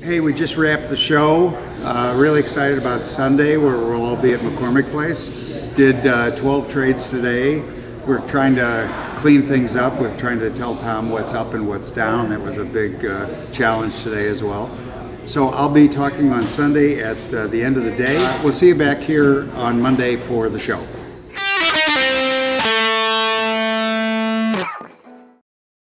Hey, we just wrapped the show. Really excited about Sunday, where we'll all be at McCormick Place. Did 12 trades today. We're trying to clean things up. We're trying to tell Tom what's up and what's down. That was a big challenge today as well. So I'll be talking on Sunday at the end of the day. We'll see you back here on Monday for the show.